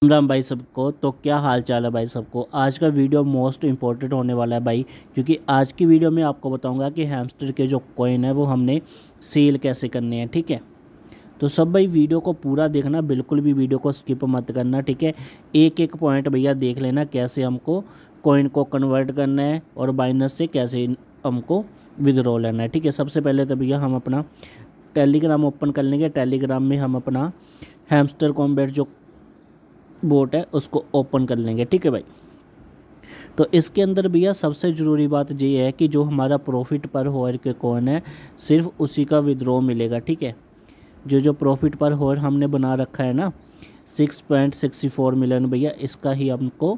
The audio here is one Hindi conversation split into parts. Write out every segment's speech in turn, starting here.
राम राम भाई सबको। तो क्या हाल चाल है भाई सबको। आज का वीडियो मोस्ट इम्पोर्टेंट होने वाला है भाई, क्योंकि आज की वीडियो में आपको बताऊंगा कि हैमस्टर के जो कॉइन है वो हमने सेल कैसे करने हैं। ठीक है, तो सब भाई वीडियो को पूरा देखना, बिल्कुल भी वीडियो को स्किप मत करना। ठीक है, एक एक पॉइंट भैया देख लेना कैसे हमको कॉइन को कन्वर्ट करना है और बाइनेंस से कैसे हमको विड्रॉ लेना है। ठीक है, सबसे पहले तो भैया हम अपना टेलीग्राम ओपन कर लेंगे। टेलीग्राम में हम अपना हैमस्टर कॉम्बैट जो बोट है उसको ओपन कर लेंगे। ठीक है भाई, तो इसके अंदर भैया सबसे ज़रूरी बात ये है कि जो हमारा प्रॉफिट पर होयर के कॉइन है सिर्फ उसी का विड्रॉ मिलेगा। ठीक है, जो प्रॉफिट पर होयर हमने बना रखा है ना 6.64 मिलियन भैया, इसका ही हमको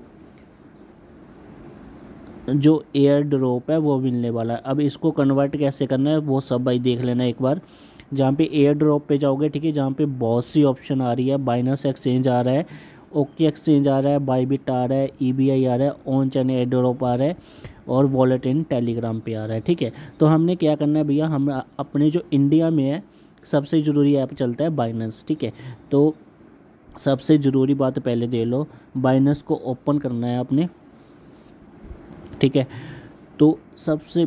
जो एयर ड्रॉप है वो मिलने वाला है। अब इसको कन्वर्ट कैसे करना है वो सब भाई देख लेना एक बार। जहाँ पे एयर ड्रॉप पे जाओगे, ठीक है, जहाँ पे बहुत सी ऑप्शन आ रही है, बाइनेंस एक्सचेंज आ रहा है, ओके एक्सचेंज आ रहा है, बाईबिट आ रहा है, ईबीआई आ रहा है, ऑन चैन एयर ड्रॉप आ रहा है और वॉलेट इन टेलीग्राम पे आ रहा है। ठीक है, तो हमने क्या करना है भैया, हम अपने जो इंडिया में है सबसे ज़रूरी ऐप चलता है बाइनेंस। ठीक है, तो सबसे ज़रूरी बात पहले दे लो, बाइनेंस को ओपन करना है आपने। ठीक है, तो सबसे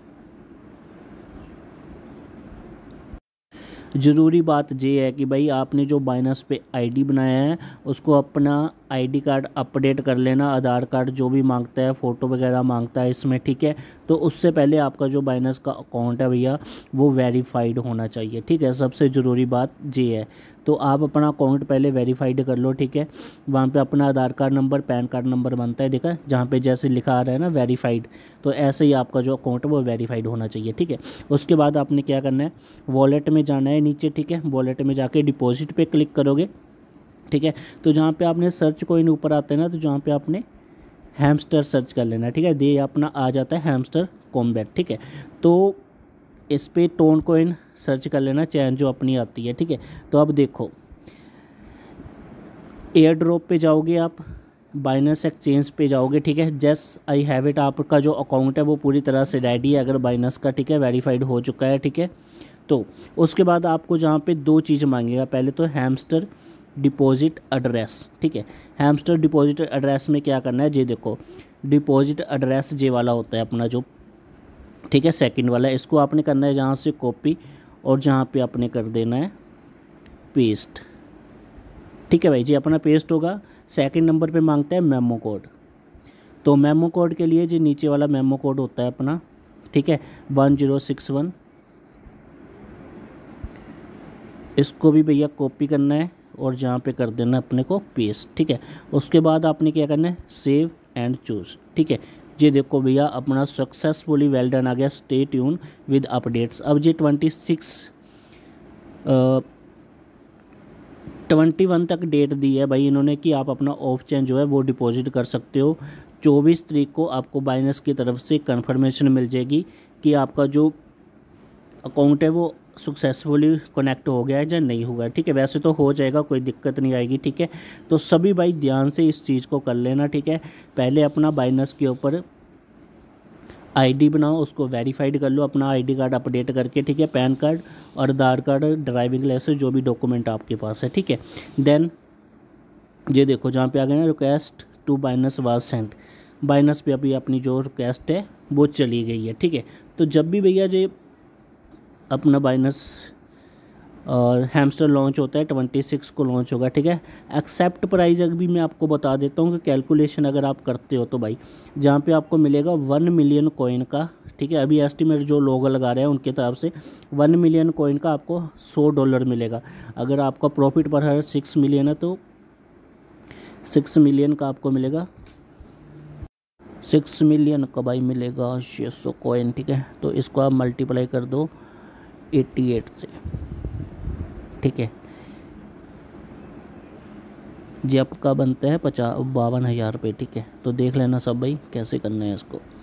ज़रूरी बात ये है कि भाई आपने जो बाइनेंस पे आईडी बनाया है उसको अपना आईडी कार्ड अपडेट कर लेना। आधार कार्ड जो भी मांगता है, फ़ोटो वगैरह मांगता है इसमें। ठीक है, तो उससे पहले आपका जो बाइनेंस का अकाउंट है भैया वो वेरीफाइड होना चाहिए। ठीक है, सबसे ज़रूरी बात ये है। तो आप अपना अकाउंट पहले वेरीफाइड कर लो। ठीक है, वहाँ पे अपना Aadhaar card number, PAN card number बनता है, देखा जहाँ पे जैसे लिखा आ रहा है ना वेरीफाइड, तो ऐसे ही आपका जो अकाउंट है वो वेरीफाइड होना चाहिए। ठीक है, उसके बाद आपने क्या करना है, वॉलेट में जाना है नीचे। ठीक है, वॉलेट में जाके डिपॉजिट पे क्लिक करोगे। ठीक है, तो जहाँ पे आपने सर्च कॉइन ऊपर आते हैं ना, तो जहाँ पे आपने हैमस्टर सर्च कर लेना। ठीक है, ये अपना आ जाता है हैमस्टर कॉम्बैट। ठीक है, तो इस पे टोन कॉइन सर्च कर लेना, चैन जो अपनी आती है। ठीक है, तो अब देखो एयर ड्रॉप पे जाओगे आप, बाइनेंस एक्सचेंज पे जाओगे। ठीक है, जस्ट आई हैव इट, आपका जो अकाउंट है वो पूरी तरह से रेडी है अगर बाइनेंस का। ठीक है, वेरीफाइड हो चुका है। ठीक है, तो उसके बाद आपको जहाँ पे दो चीज़ मांगेगा, पहले तो हैमस्टर डिपॉजिट एड्रेस। ठीक है, हैमस्टर डिपॉजिट एड्रेस में क्या करना है, ये देखो डिपॉजिट एड्रेस जे वाला होता है अपना जो, ठीक है, सेकंड वाला, इसको आपने करना है जहाँ से कॉपी और जहाँ पे आपने कर देना है पेस्ट। ठीक है भाई जी, अपना पेस्ट होगा। सेकंड नंबर पे मांगता है मेमो कोड, तो मेमो कोड के लिए जो नीचे वाला मेमो कोड होता है अपना, ठीक है, 1061, इसको भी भैया कॉपी करना है और जहाँ पे कर देना अपने को पेस्ट। ठीक है, उसके बाद आपने क्या करना है, सेव एंड चूज। ठीक है, ये देखो भैया अपना सक्सेसफुली वेल डन आ गया, स्टे ट्यून विद अपडेट्स। अब ये 21 तक डेट दी है भाई इन्होंने कि आप अपना ऑफ चेन जो है वो डिपॉजिट कर सकते हो। 24 तारीख को आपको बाइनेंस की तरफ से कंफर्मेशन मिल जाएगी कि आपका जो अकाउंट है वो सक्सेसफुली कनेक्ट हो गया है या नहीं हुआ है। ठीक है, वैसे तो हो जाएगा, कोई दिक्कत नहीं आएगी। ठीक है, तो सभी भाई ध्यान से इस चीज़ को कर लेना। ठीक है, पहले अपना बाइनेंस के ऊपर आईडी बनाओ, उसको वेरीफाइड कर लो अपना आईडी कार्ड अपडेट करके। ठीक है, पैन कार्ड और आधार कार्ड, ड्राइविंग लाइसेंस, जो भी डॉक्यूमेंट आपके पास है। ठीक है, देन ये देखो जहाँ पे आ गया ना request to Binance was sent, Binance पे अभी अपनी जो रिक्वेस्ट है वो चली गई है। ठीक है, तो जब भी भैया ये अपना बाइनेंस और हैमस्टर लॉन्च होता है 26 को लॉन्च होगा। ठीक है, एक्सेप्ट प्राइस अभी मैं आपको बता देता हूँ कि कैलकुलेशन अगर आप करते हो तो भाई जहाँ पे आपको मिलेगा 1 मिलियन कॉइन का। ठीक है, अभी एस्टिमेट जो लोग लगा रहे हैं उनकी तरफ से 1 मिलियन कॉइन का आपको $100 मिलेगा। अगर आपका प्रॉफिट पर हर 6 मिलियन है तो 6 मिलियन का आपको मिलेगा, 6 मिलियन का भाई मिलेगा 600 कॉइन। ठीक है, तो इसको आप मल्टीप्लाई कर दो 88 से। ठीक है, जी आपका बनता है 52,000 रुपये। ठीक है, तो देख लेना सब भाई कैसे करना है इसको।